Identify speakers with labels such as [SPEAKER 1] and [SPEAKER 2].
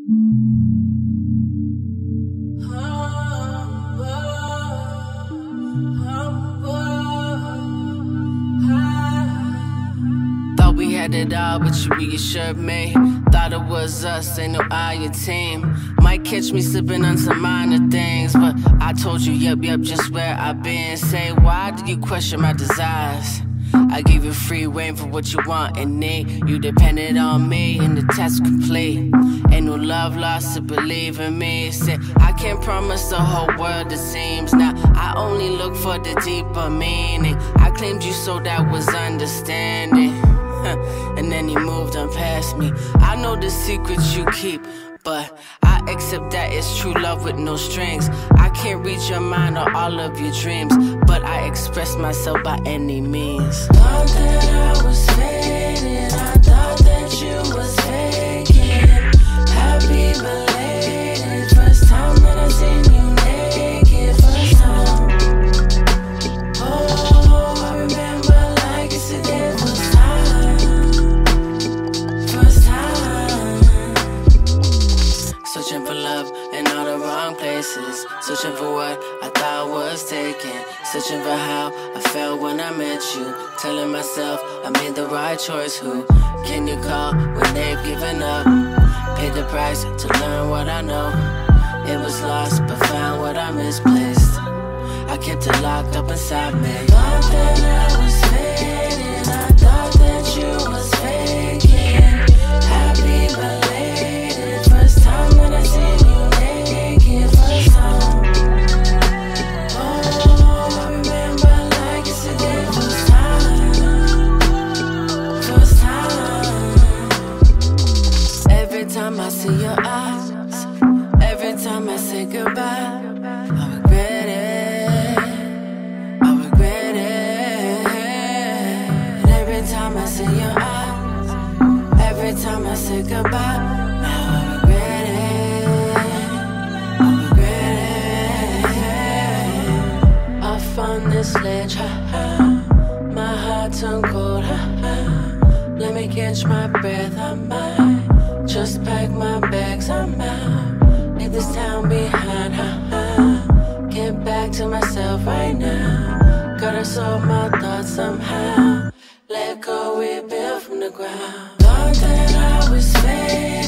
[SPEAKER 1] Thought we had it all, but you reassured me. Thought it was us, ain't no I, your team. Might catch me slipping on some minor things, but I told you, yep, just where I've been. Say, why do you question my desires? I gave you free rein for what you want and need. You depended on me and the test complete. Ain't no love lost to believe in me. Said I can't promise the whole world, it seems. Now I only look for the deeper meaning. I claimed you, so that was understanding. And then you moved on past me. I know the secrets you keep, but I accept that it's true love with no strings. I can't read your mind or all of your dreams, but I express myself by any means. Thought that I was faded, I thought that you was faking. Happy belated, first time that I seen you naked, first time. Oh, I remember like it's a day, first time. First time. Searching for love in all the wrong places. Searching for what I thought was taken. Searching for how I felt when I met you. Telling myself I made the right choice. Who can you call when they've given up? Paid the price to learn what I know. It was lost but found what I misplaced. I kept it locked up inside me. Thought that I was faded, I thought that you was faking. Happy belated, first time when I seen you naked, first time. Oh, I remember like it's a day, first time. First time. Every time I see your eyes, every time I say goodbye, I regret it, I regret it. Every time I see your eyes, every time I say goodbye, now I regret it, I regret it. I found this ledge, ha ha, my heart turned cold, ha ha. Let me catch my breath, I might just pack my bags, I'm out. Leave this town behind, ha ha. Get back to myself right now. Gotta solve my thoughts somehow. Let go, rebuild from the ground. Thought that I was fake.